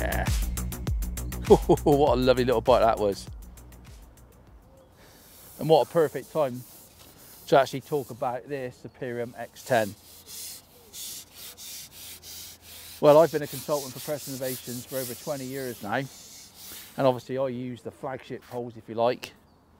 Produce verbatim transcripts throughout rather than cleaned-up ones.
Yeah. What a lovely little bite that was. And what a perfect time to actually talk about this Superium X ten. Well, I've been a consultant for Preston Innovations for over twenty years now, and obviously I use the flagship poles, if you like,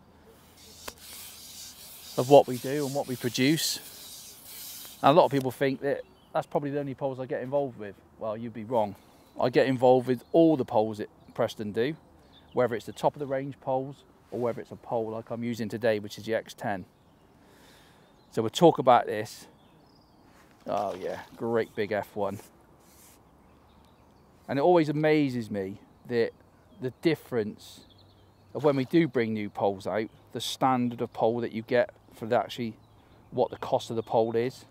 of what we do and what we produce. And a lot of people think that that's probably the only poles I get involved with. Well, you'd be wrong. I get involved with all the poles that Preston do, whether it's the top of the range poles or whether it's a pole like I'm using today, which is the X ten. So we'll talk about this. Oh yeah, great big F one. And it always amazes me that the difference of when we do bring new poles out, the standard of pole that you get for the actually what the cost of the pole is.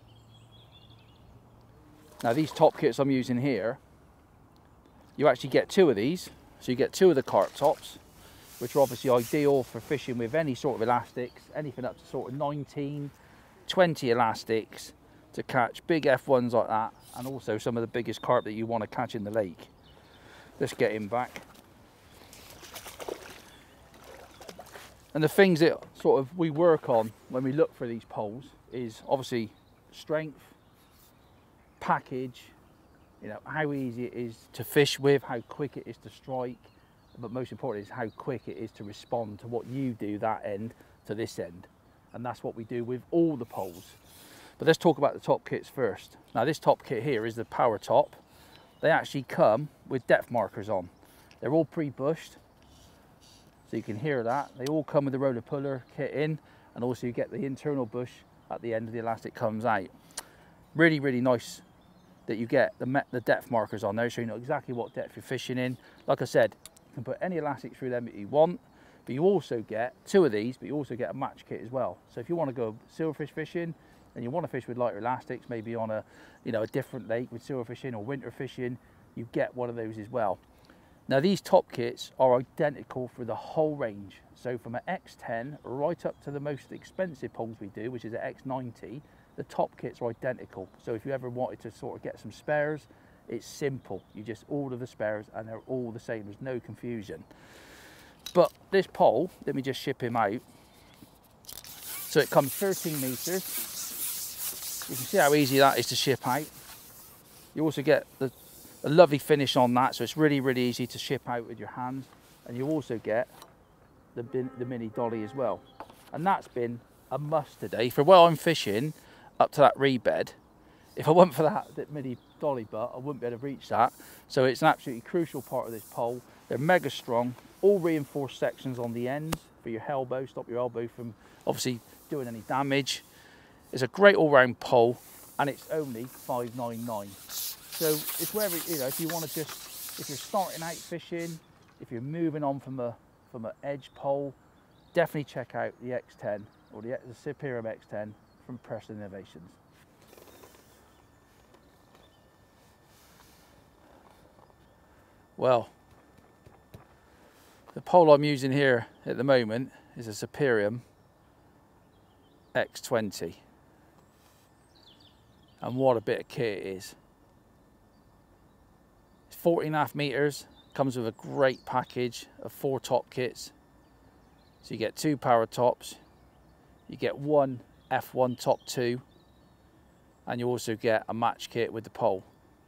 Now these top kits I'm using here, you actually get two of these. So you get two of the cart tops, which are obviously ideal for fishing with any sort of elastics, anything up to sort of nineteen, twenty elastics to catch big F ones like that, and also some of the biggest carp that you want to catch in the lake. Let's get him back. And the things that sort of we work on when we look for these poles is obviously strength, package, you know, how easy it is to fish with, how quick it is to strike, but most importantly is how quick it is to respond to what you do that end to this end. And that's what we do with all the poles. But let's talk about the top kits first. Now this top kit here is the power top. They actually come with depth markers on. They're all pre-bushed, so you can hear that. They all come with the roller puller kit in, and also you get the internal bush at the end of the elastic comes out. Really, really nice that you get the, the depth markers on there, so you know exactly what depth you're fishing in. Like I said, you can put any elastic through them that you want, but you also get two of these, but you also get a match kit as well. So if you want to go silverfish fishing and you want to fish with lighter elastics, maybe on a you know a different lake with silver fishing or winter fishing, you get one of those as well. Now these top kits are identical for the whole range. So from an X ten right up to the most expensive poles we do, which is an X ninety, the top kits are identical. So if you ever wanted to sort of get some spares, it's simple. You just order the spares and they're all the same. There's no confusion. But this pole, let me just ship him out. So it comes thirteen meters. You can see how easy that is to ship out. You also get the, a lovely finish on that, so it's really, really easy to ship out with your hands. And you also get the, the mini dolly as well. And that's been a must today. For where I'm fishing, up to that reed bed, if I went for that, that mini dolly butt, I wouldn't be able to reach that. So it's an absolutely crucial part of this pole. They're mega strong, all reinforced sections on the ends for your elbow, stop your elbow from obviously doing any damage. It's a great all-round pole, and it's only five ninety-nine. So it's wherever, you know, if you want to just, if you're starting out fishing, if you're moving on from a from an edge pole, definitely check out the X ten or the, the Superium X ten from Preston Innovations. Well, the pole I'm using here at the moment is a Superium X twenty. And what a bit of kit it is. It's fourteen and a half meters, comes with a great package of four top kits. So you get two power tops, you get one F one top two, and you also get a match kit with the pole.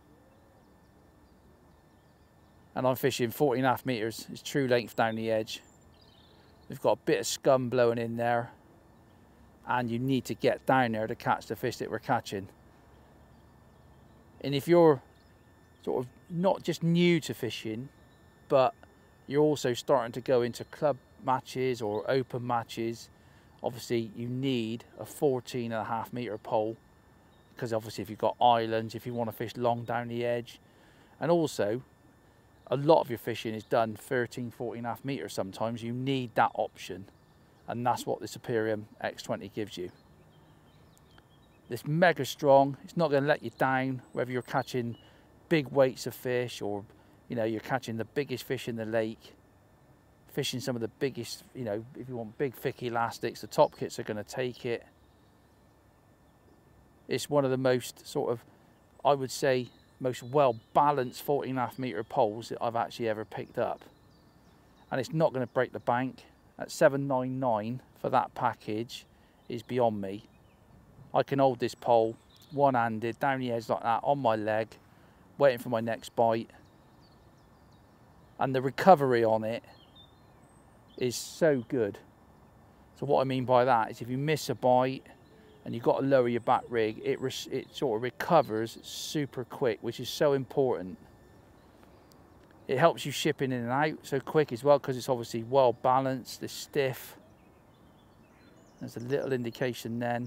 And I'm fishing fourteen and a half meters, it's true length down the edge. We've got a bit of scum blowing in there, and you need to get down there to catch the fish that we're catching. And if you're sort of not just new to fishing, but you're also starting to go into club matches or open matches, obviously you need a fourteen and a half meter pole, because obviously if you've got islands, if you want to fish long down the edge, and also a lot of your fishing is done thirteen, fourteen and a half meters sometimes, you need that option, and that's what the Superium X twenty gives you. It's mega strong, it's not going to let you down, whether you're catching big weights of fish or you know you're catching the biggest fish in the lake, fishing some of the biggest, you know, if you want big thick elastics, the top kits are going to take it. It's one of the most sort of, I would say, most well balanced fourteen and a half metre poles that I've actually ever picked up. And it's not going to break the bank. At seven ninety-nine for that package is beyond me. I can hold this pole one-handed down the edge like that on my leg, waiting for my next bite. And the recovery on it is so good. So what I mean by that is if you miss a bite and you've got to lower your back rig, it, it sort of recovers super quick, which is so important. It helps you shipping in and out so quick as well, because it's obviously well balanced, it's stiff. There's a little indication then.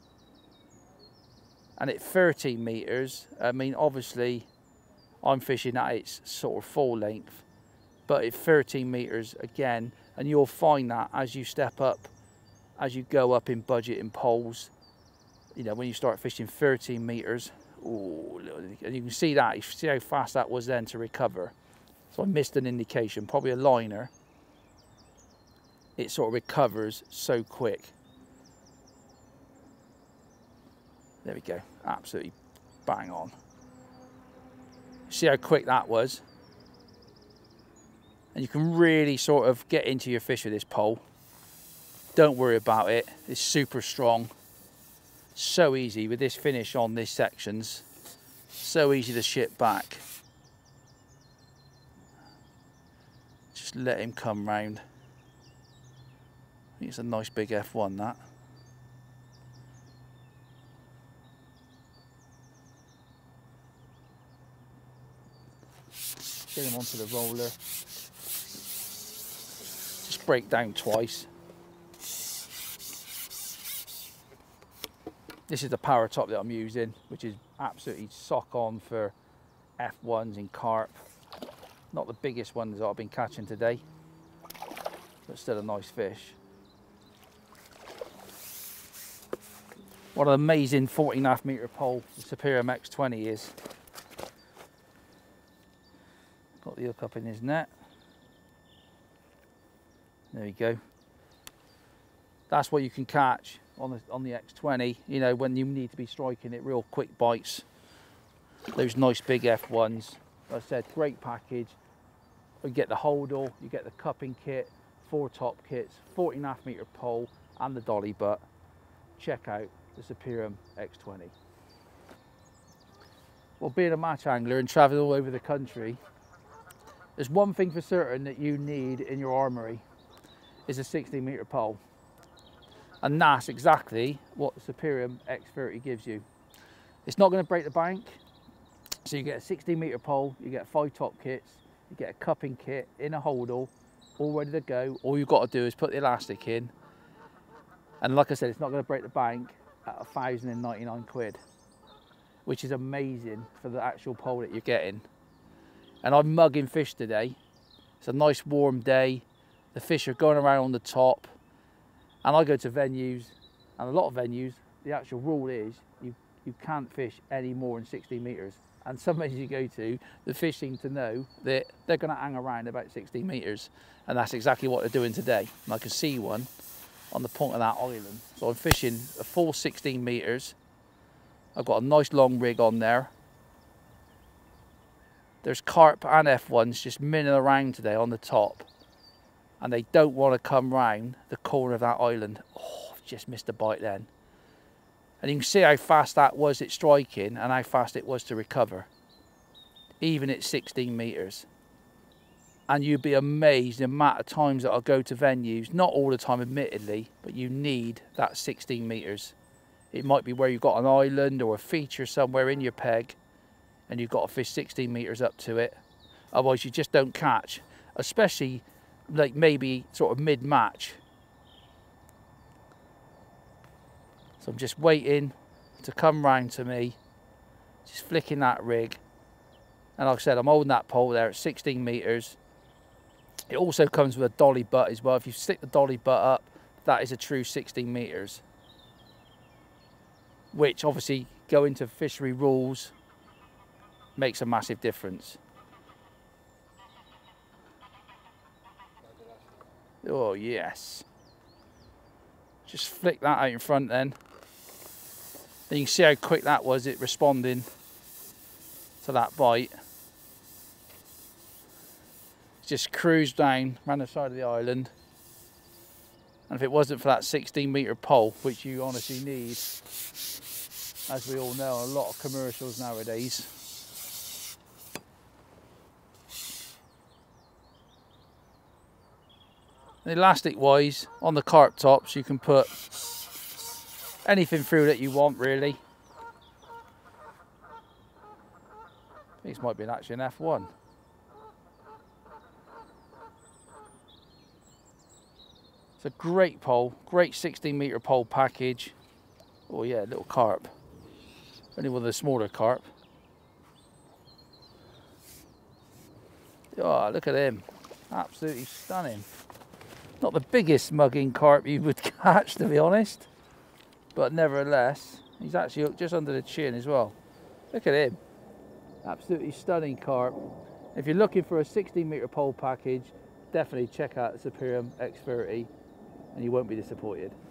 And at thirteen metres, I mean obviously I'm fishing at its sort of full length, but at thirteen metres again, and you'll find that as you step up, as you go up in budget in poles, you know, when you start fishing thirteen metres, ooh, and you can see that, you see how fast that was then to recover. So I missed an indication, probably a liner. It sort of recovers so quick. There we go, absolutely bang on. See how quick that was? And you can really sort of get into your fish with this pole. Don't worry about it, it's super strong. So easy with this finish on this sections. So easy to ship back. Just let him come round. I think it's a nice big F one that. Get him onto the roller. Just break down twice. This is the power top that I'm using, which is absolutely sock on for F ones and carp. Not the biggest ones that I've been catching today, but still a nice fish. What an amazing fourteen and a half metre pole the Superium X twenty is. Got the hook up in his net. There you go. That's what you can catch on the, on the X twenty, you know, when you need to be striking it real quick bites. Those nice big F ones. Like I said, great package. You get the holdall, you get the cupping kit, four top kits, fourteen and a half metre pole, and the dolly butt. Check out the Superium X twenty. Well, being a match angler and travelling all over the country, there's one thing for certain that you need in your armoury, is a sixteen metre pole. And that's exactly what the Superium X thirty gives you. It's not going to break the bank, so you get a sixteen metre pole, you get five top kits, you get a cupping kit in a holdall, all ready to go. All you've got to do is put the elastic in, and like I said, it's not going to break the bank at a thousand and ninety-nine quid, which is amazing for the actual pole that you're getting. And I'm mugging fish today. It's a nice warm day. The fish are going around on the top. And I go to venues, and a lot of venues, the actual rule is you, you can't fish any more than sixteen metres. And some venues you go to, the fish seem to know that they're going to hang around about sixteen metres. And that's exactly what they're doing today. And I can see one on the point of that island. So I'm fishing a full sixteen metres. I've got a nice long rig on there. There's carp and F ones just minning around today on the top. And they don't want to come round the corner of that island. Oh, I've just missed a bite then. And you can see how fast that was at striking and how fast it was to recover. Even at sixteen metres. And you'd be amazed the amount of times that I'll go to venues, not all the time admittedly, but you need that sixteen metres. It might be where you've got an island or a feature somewhere in your peg and you've got to fish sixteen metres up to it. Otherwise you just don't catch, especially like maybe sort of mid-match. So I'm just waiting to come round to me, just flicking that rig. And like I said, I'm holding that pole there at sixteen metres. It also comes with a dolly butt as well. If you stick the dolly butt up, that is a true sixteen metres. Which obviously, going to fishery rules, makes a massive difference. Oh yes. Just flick that out in front then. And you can see how quick that was, it responding. to that bite. Just cruise down around the side of the island. And if it wasn't for that sixteen metre pole, which you honestly need, as we all know, a lot of commercials nowadays. And elastic wise, on the carp tops you can put anything through that you want really. This might be actually an F one. It's a great pole, great sixteen metre pole package. Oh yeah, little carp. Only one of the smaller carp. Oh, look at him. Absolutely stunning. Not the biggest mugging carp you would catch, to be honest. But nevertheless, he's actually hooked just under the chin as well. Look at him. Absolutely stunning carp. If you're looking for a sixteen metre pole package, definitely check out the Superium X thirty and you won't be disappointed.